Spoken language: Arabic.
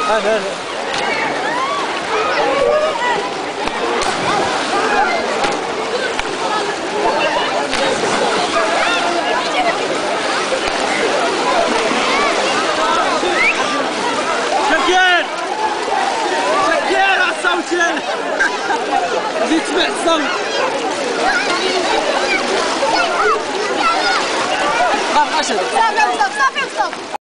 هذا شكير على الصوتين زيد تسمع الصوت صافي صافي صافي